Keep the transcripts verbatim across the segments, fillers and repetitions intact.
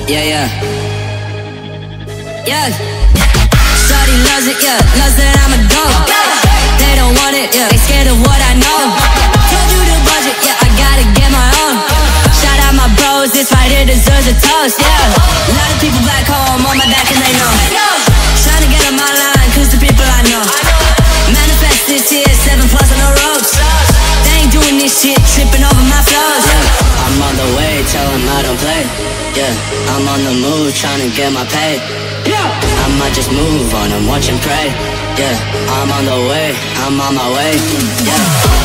Yeah, yeah. Yeah. Shawty loves it, yeah. Loves that I'm a dog. They don't want it, yeah. They scared of what I know. Told you the budget, yeah. I gotta get my own. Shout out my bros, this right here deserves a toast, yeah. A lot of people back home on my back and they know. Trying to get on my line, cause the people I know. Manifest this year, seven plus on the ropes. They ain't doing this shit, tripping over my flows, yeah. I'm on the way, tell them I don't play. Yeah, I'm on the move, trying to get my pay. Yeah, I might just move on and watch and pray. Yeah, I'm on the way, I'm on my way. Yeah.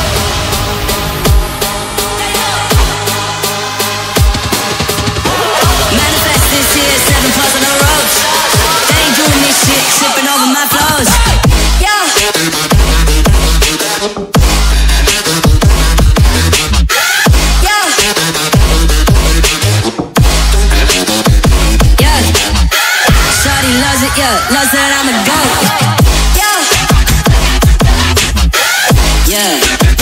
Manifest this year, seven plus on the ropes. They ain't doing this shit, tripping over my flows. Yeah. Yeah, loves that I'm a goat. Yeah. Yeah.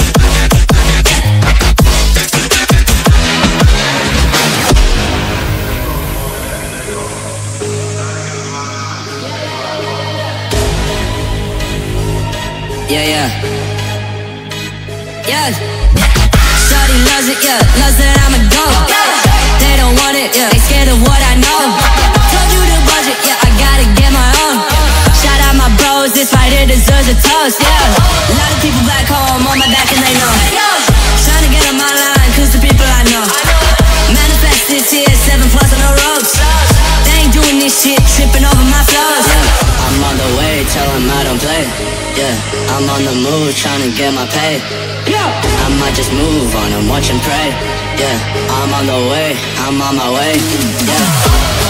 Yeah, yeah. Yeah. Shawty loves it, yeah. Loves that I'm a goat. They don't want it, yeah. They scared of what I know. Told you the budget, yeah. I gotta get my own. Shout out my bros, this right here deserves a toast, yeah. A lot of people back home on my back and they know. Trying to get on my line, cause the people I know. Manifest this year, seven plus on the ropes. They ain't doing this shit, tripping over my flows. Yeah, I'm on the way, tell them I don't play. Yeah, I'm on the move, trying to get my pay. Yeah, I might just move on and watch and pray. Yeah, I'm on the way, I'm on my way. Yeah.